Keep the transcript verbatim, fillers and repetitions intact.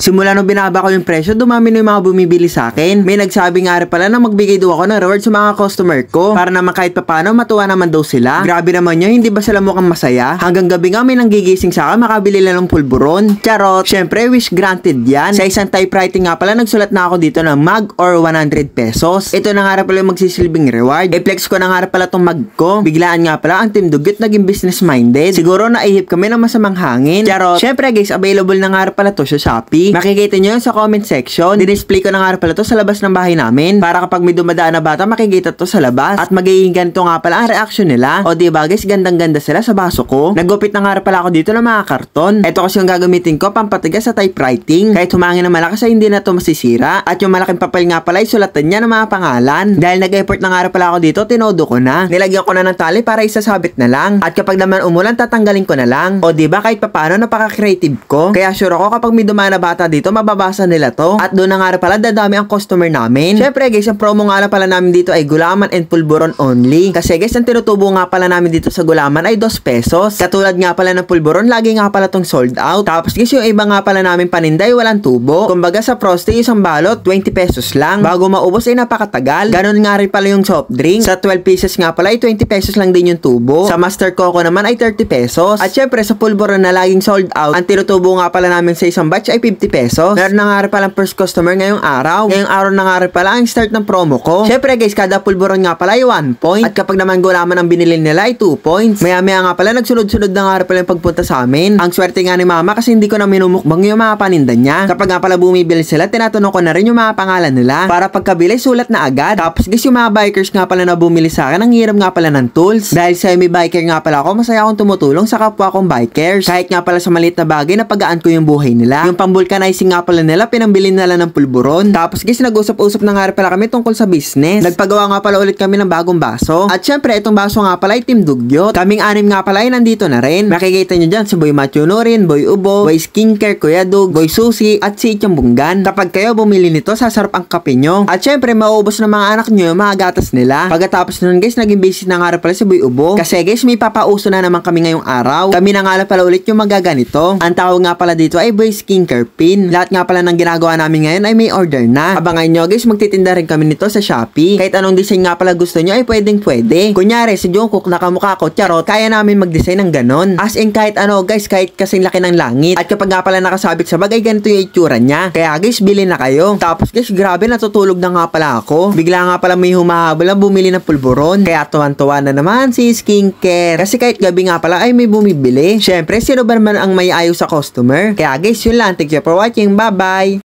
Simula nung binaba ko yung presyo, dumami na yung mga bumibili sa akin. May nagsabi nga rin pala na magbigay daw ako ng reward sa mga customer ko para naman kahit papano matuwa naman daw sila. Grabe naman yun, hindi ba sila mukhang masaya? Hanggang gabi nga may nanggigising sa akin, makabili lang ng pulburon. Charot! Syempre, wish granted yan. Sa isang typewriting nga pala, nagsulat na ako dito ng mag or one hundred pesos. Ito na nga rin pala yung magsisilbing reward. I-flex ko na nga rin pala tong mag ko. Biglaan nga pala ang Team Dugyot naging business minded. Siguro naihip kami ng masamang hangin. Charot! Syempre guys, available na nga rin pala to sa Shopee. Makikita nyo yun sa comment section. Dinisplay ko na nga rin pala to sa labas ng bahay namin para kapag may dumadaan na bata makikita to sa labas at magiging ganito nga pala ang reaction nila. O diba guys, gandang ganda sila sa baso ko. Nagupit na nga rin pala ako dito ng mga karton. Ito kasi yung gagamitin ko pampatigas sa typewriting. Kahit humangin na malakas ay hindi na to masisira. At yung malaking papel nga pala ay sulatan niya ng mga pangalan. Dahil nag-effort na nga rin pala ako dito, tinodo ko na. Nilagyan ko na ng tali para isasabit na lang. At kapag naman umulan, tatanggalin ko na lang. O diba kahit papano napaka-creative ko. Kaya sure ako kapag may dumaan na bata dito, mababasa nila to. At doon na nga rin pala dadami ang customer namin. Syempre guys, ang promo nga lang pala namin dito ay gulaman and pulburon only. Kasi guys, ang tinutubo nga pala namin dito sa gulaman ay dos pesos. Katulad nga pala ng pulburon, lagi nga pala tong sold out. Tapos guys, yung iba nga pala namin paninday, walang tubo. Kumbaga sa Frosty, isang balot, twenty pesos lang. Bago maubos ay napakatagal. Ganon nga rin pala yung soft drink. Sa twelve pieces nga pala ay twenty pesos lang din yung tubo. Sa Master Coco naman ay thirty pesos. At syempre sa pulburon na laging sold out, ang tinutubo nga pala namin sa isang batch ay fifty pesos. Meron na nga rin palang first customer ngayong araw. Ngayong araw na nga rin pala ang start ng promo ko. Syempre guys, kada pulburon nga pala ay one point. At kapag naman gulaman ang binili nila ay two points. Maya maya nga pala nagsunod-sunod na nga rin pala yung pagpunta sa amin. Ang swerte nga ni mama kasi hindi ko na minumukbang yung mga paninda niya. Kapag nga pala bumibili sila, tinatanong ko na rin yung mga pangalan nila para pagkabili sulat na agad. Tapos guys, yung mga bikers nga pala na bumili sa akin, ang hirap nga pala ng tools. Dahil semi-biker nga pala ako, masaya akong tumutulong sa kapwa kong bikers. Kahit nga pala sa maliit na bagay, napagaan ko yung buhay nila. Yung pang-vulcanizing nga pala nila, pinambili nila ng pulburon. Tapos guys, nag-usap-usap na nga rin pala kami tungkol sa business. Nagpagawa nga pala ulit kami ng bagong baso. At syempre, itong baso nga pala ay Team Dugyot. Kaming anim nga pala ay nandito na rin. Makikita nyo dyan si Boy Macho Nurin, Boy Ubo, Boy Skincare, Kuya Dug, Boy Susi, at si Ityang Bunggan. Kapag kayo bumili nito, sasarap ang kape nyo. At syempre, mauubos ng mga anak nyo yung mga gatas nila. Pagkatapos nun guys, naging busy na nga rin pala si Boy Ubo. Kasi guys, may papauso na naman kami ngayong araw. Kami na nga pala ulit yung magaganito. Ang tawag nga pala dito ay Boy Skincare Pin. Lahat nga pala ng ginagawa namin ngayon ay may order na. Abangan nyo guys, magtitinda rin kami nito sa Shopee. Kahit anong design nga pala gusto nyo ay pwedeng pwede. Kunyari, si Jungkook nakamukha ko, charot, kaya namin mag-design ng ganon. As in kahit ano guys, kahit kasing laki ng langit. At kapag nga pala nakasabit sa bag ay ganito yung itsura niya. Kaya guys, bilhin na kayo. Tapos guys, grabe, natutulog na nga pala ako. Bigla nga pala may humahabol na bumili ng pulburon. Kaya tuwan-tuwa na naman si Skincare. Kasi kahit gabi nga pala ay may bumibili. Syempre, sino ba naman ang may ayaw sa customer? Kaya guys, yun lang. Thank you for watching. Bye-bye!